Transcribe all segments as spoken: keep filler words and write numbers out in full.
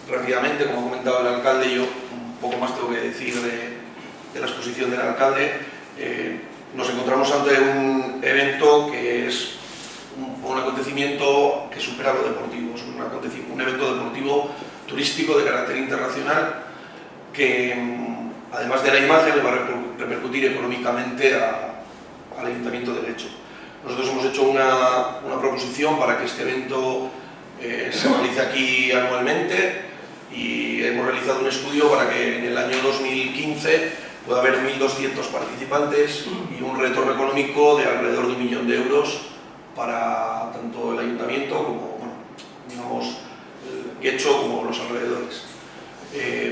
rápidamente, como ha comentado el alcalde, yo un poco más tengo que decir de, de la exposición del alcalde. Eh, nos encontramos ante un evento que es un, un acontecimiento que supera lo deportivo, es un, un evento deportivo turístico de carácter internacional que, además de la imagen, le va a repercutir económicamente a, al Ayuntamiento de Getxo. Nosotros hemos hecho una, una proposición para que este evento eh, se realice aquí anualmente y hemos realizado un estudio para que en el año dos mil quince pueda haber mil doscientos participantes y un retorno económico de alrededor de un millón de euros para tanto el Ayuntamiento como, bueno, digamos, Getxo como los alrededores. Eh,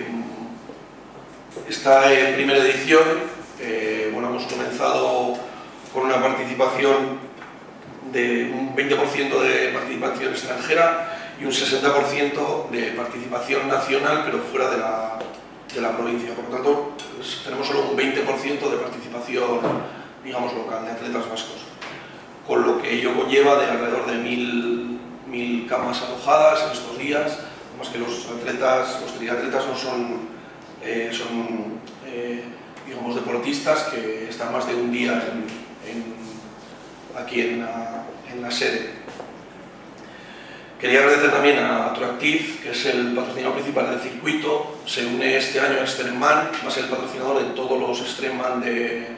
esta eh, primera edición, eh, bueno, hemos comenzado con una participación de un veinte por ciento de participación extranjera y un sesenta por ciento de participación nacional, pero fuera de la, de la provincia. Por lo tanto, pues, tenemos solo un veinte por ciento de participación, digamos, local, de atletas vascos, con lo que ello conlleva de alrededor de mil, mil camas alojadas en estos días, además que los atletas, los triatletas no son, eh, son eh, digamos, deportistas que están más de un día en, en, aquí en la, en la sede. Quería agradecer también a Atroactiv, que es el patrocinador principal del circuito. Se une este año a Extremman, va a ser el patrocinador de todos los Extremman de,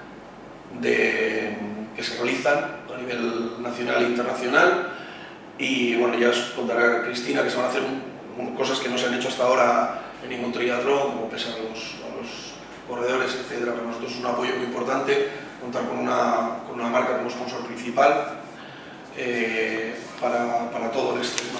de, que se realizan a nivel nacional e internacional. Y bueno, ya os contará Cristina que se van a hacer un, un, cosas que no se han hecho hasta ahora en ningún triatlón, como pesar a los, a los corredores, etcétera. Para nosotros es un apoyo muy importante contar con una, con una marca como sponsor principal eh, para, para todo el extremo.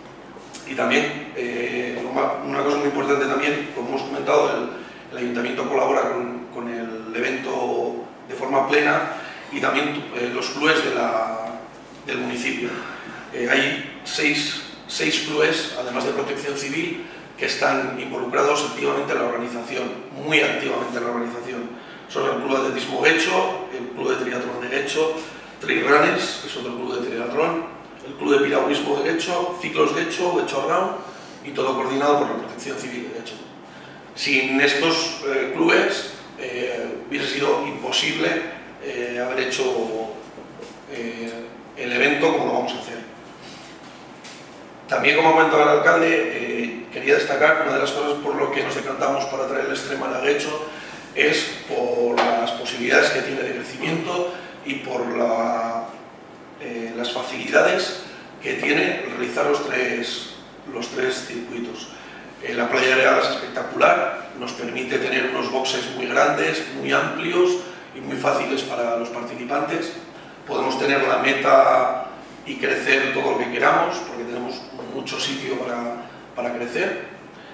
Y también, eh, una cosa muy importante también, como hemos comentado, el, el Ayuntamiento colabora con, con el evento de forma plena y también eh, los clubes de la, del municipio. Eh, hay seis, seis clubes, además de Protección Civil, que están involucrados activamente en la organización, muy activamente en la organización. Son el Club de Atletismo Getxo, el Club de Triatlón de Getxo, Trail Runners, que es otro club de triatlón, el Club de Piragüismo de Getxo, Ciclos Getxo, Getxo Round, y todo coordinado por la Protección Civil de Getxo. Sin estos eh, clubes eh, hubiese sido imposible eh, haber hecho eh, el evento como lo vamos a hacer. También, como ha comentado el alcalde, eh, quería destacar que una de las cosas por lo que nos decantamos para traer el Extremman a Getxo es por las posibilidades que tiene de crecimiento y por la, eh, las facilidades que tiene realizar los tres, los tres circuitos. Eh, la playa de Real es espectacular, nos permite tener unos boxes muy grandes, muy amplios y muy fáciles para los participantes. Podemos tener la meta y crecer todo lo que queramos, porque tenemos mucho sitio para, para crecer.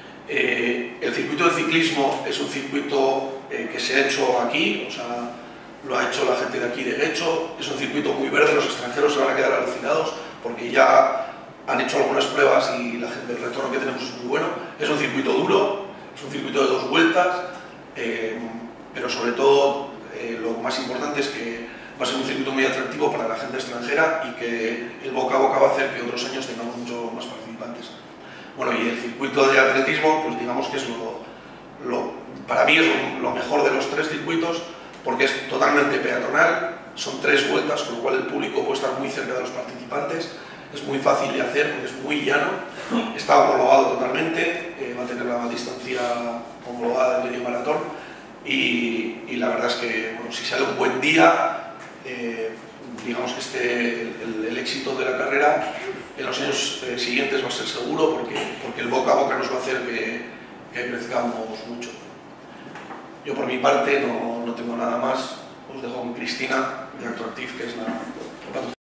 Eh, el circuito de ciclismo es un circuito eh, que se ha hecho aquí, o sea, lo ha hecho la gente de aquí de Getxo. Es un circuito muy verde, los extranjeros se van a quedar alucinados porque ya han hecho algunas pruebas y la gente, el retorno que tenemos es muy bueno. Es un circuito duro, es un circuito de dos vueltas, eh, pero sobre todo eh, lo más importante es que va a ser un circuito muy atractivo para la gente extranjera y que el boca a boca va a hacer que otros años tengamos mucho más participantes. Bueno, y el circuito de atletismo, pues digamos que es lo, lo para mí es lo, lo mejor de los tres circuitos, porque es totalmente peatonal, son tres vueltas, con lo cual el público puede estar muy cerca de los participantes, es muy fácil de hacer porque es muy llano, está homologado totalmente, eh, va a tener la distancia homologada del medio maratón y, y la verdad es que, bueno, si sale un buen día, Eh, digamos que este, el, el éxito de la carrera en los años eh, siguientes va a ser seguro porque, porque el boca a boca nos va a hacer que, que crezcamos mucho. Yo por mi parte no, no tengo nada más, os dejo con Cristina de Atroactiv, que es la, la